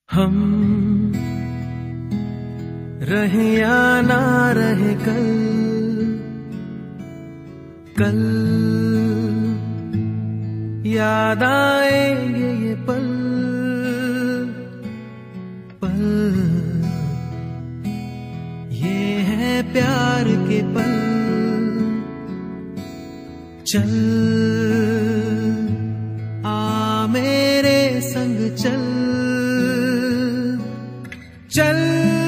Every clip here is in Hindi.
हम रहे या ना रहे कल, कल याद आएंगे ये पल, पल ये है प्यार के पल। चल आ मेरे संग चल, चल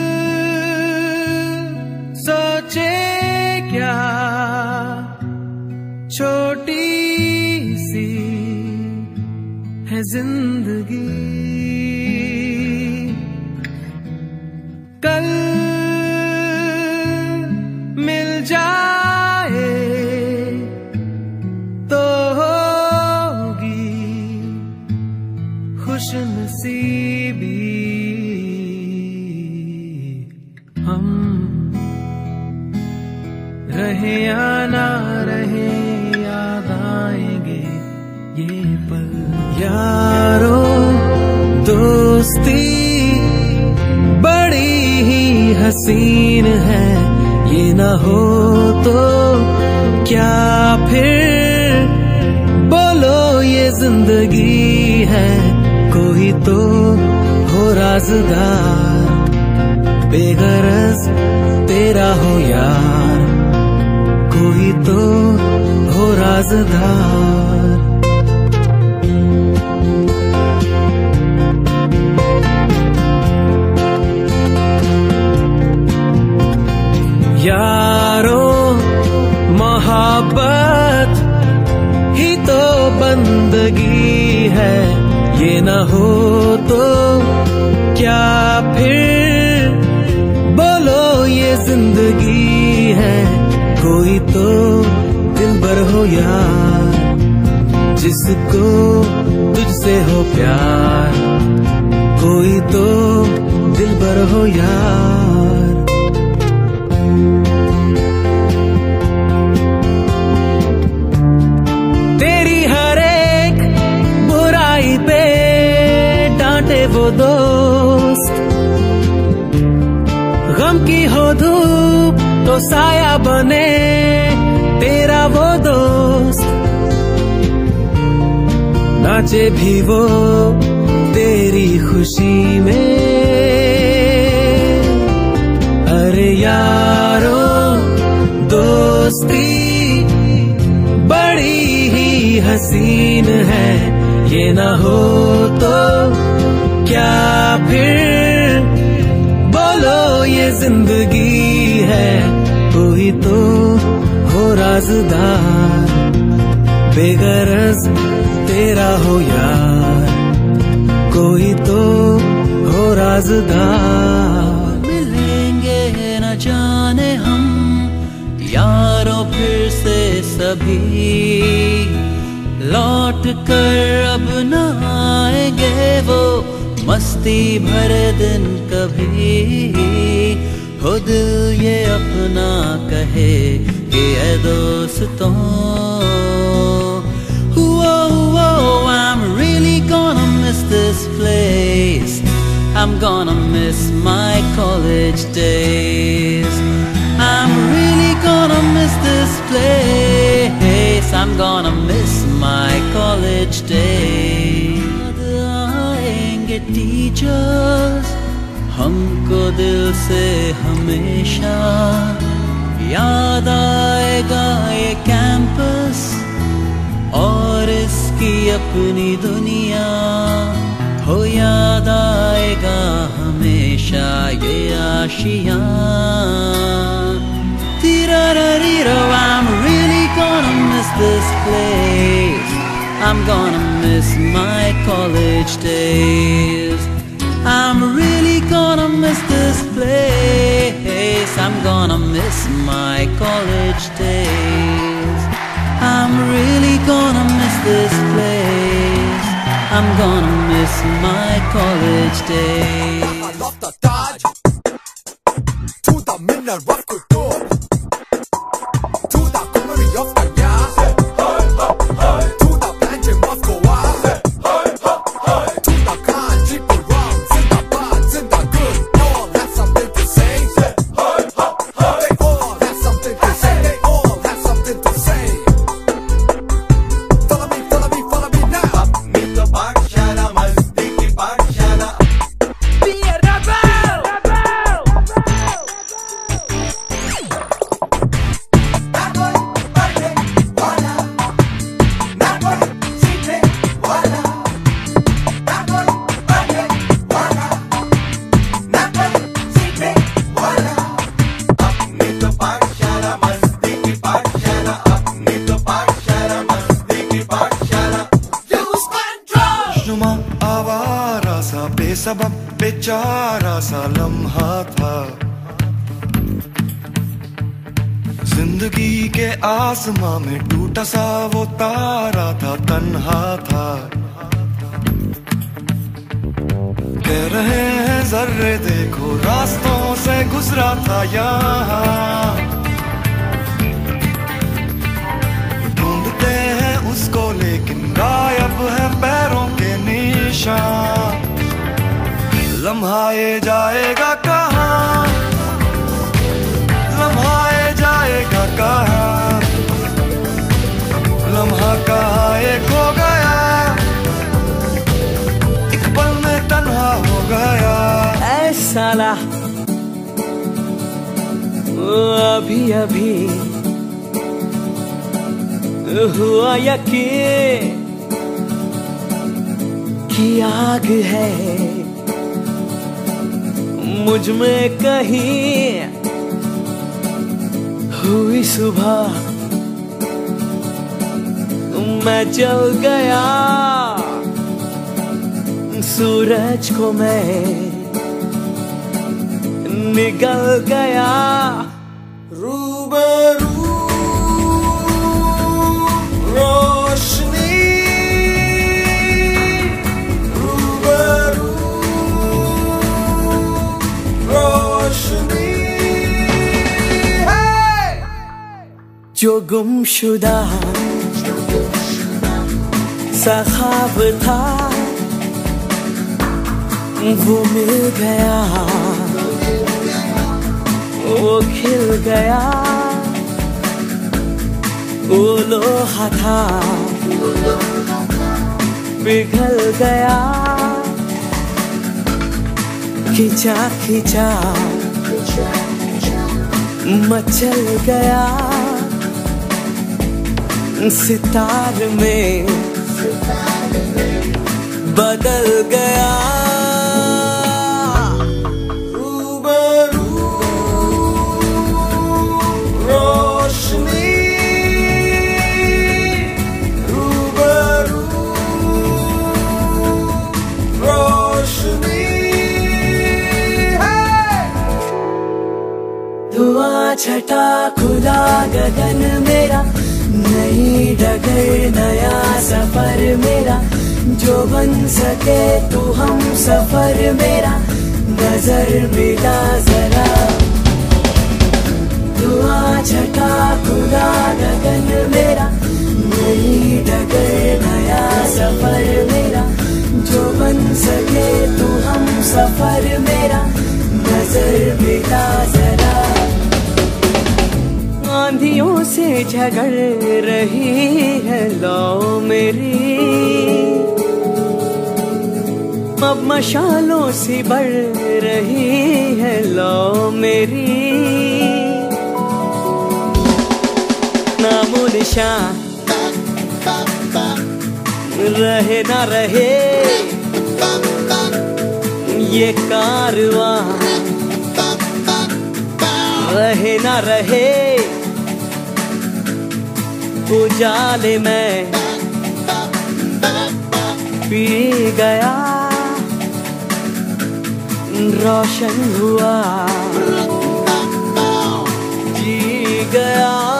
सोचे क्या छोटी सी है जिंदगी, कल मिल जाए तो होगी खुशनसीबी। हम रहे या ना रहे याद आएंगे ये पल। यारो दोस्ती बड़ी ही हसीन है, ये ना हो तो क्या फिर बोलो ये जिंदगी है। कोई तो हो राज़दार, बेगरज तेरा हो यार, कोई तो हो राज़दार। यारो मोहब्बत ही तो बंदगी है, ये ना हो तो क्या फिर बोलो ये जिंदगी है। कोई तो दिलबर हो यार, जिसको तुझसे हो प्यार, कोई तो दिलबर हो यार। तेरी हर एक बुराई पे डांटे वो दोस्त, गम की हो धूप तो साया बने तेरा वो दोस्त। नाचे भी वो तेरी खुशी में, अरे यारो दोस्ती बड़ी ही हसीन है, ये ना हो तो क्या फिर बोलो ये जिंदगी है। कोई तो हो राज़दार, बेगरज तेरा हो यार, कोई तो हो राज़दार। मिलेंगे न जाने हम यारों फिर से सभी, लौट कर अब न आएंगे वो मस्ती भरे दिन कभी। हो दिल ये अपना कहे कि ऐ दोस्तों, I'm really gonna miss this place, I'm gonna miss my college days, I'm really gonna miss this place, I'm gonna miss my college days। आएंगे टीचर्स हमको दिल से हमेशा, याद आएगा ये कैंपस और इसकी अपनी दुनिया। हो याद आएगा हमेशा ये आशियाँ। I'm really gonna miss this place, I'm gonna miss my college days, I'm really gonna miss this place, I'm gonna miss my college days, I'm really gonna miss this place, I'm gonna miss my college days. I love the Taj to the mineral of culture, to the memory of the year, to the Banjim Moscow, to the Khan Triple Rounds in the बेशुमा आवारा सा बेसबब बेचारा सा लम्हा था। जिंदगी के आसमां में टूटा सा वो तारा था, तन्हा था। कह रहे हैं जर्रे देखो रास्तों से गुजरा था यहाँ। ढूंढते हैं उसको लेकिन गायब है पैरों के निशान। लम्हा ये जाएगा कहाँ, लम्हा ये जाएगा कहाँ, लम्हा कहाँ ये खो गया, एक पल में तन्हा हो गया। ऐ साला अभी अभी हुआ यकीन कि आग है मुझ में कहीं। हुई सुबह मैं जल गया, सूरज को मैं निगल गया। रूबरू रोशनी, रूबरू रोशनी है। जो गुमशुदा सा ख्वाब था वो मिल गया, वो खिल गया। वो लोहा था पिघल गया, खिंचा खिंचा मचल गया। सितार में बदल गया। रूबरू रोशनी, रूबरू रोशनी है। धुआं छटा खुला गगन मेरा, नई डगर नया सफर मेरा। जो बन सके तू हम सफर मेरा, नजर मिला जरा। धुआं छटा खुला गगन मेरा, नई डगर नया सफर मेरा। जो बन सके तू हम सफर मेरा, नजर मिला जरा। आंधियों से झगड़ रही है लौ मेरी, अब मशालों सी बढ़ रही है लौ मेरी। नामो निशान रहे ना रहे ये कारवां, रहे ना रहे उजाले में पी गया। रोशन हुआ जी गया।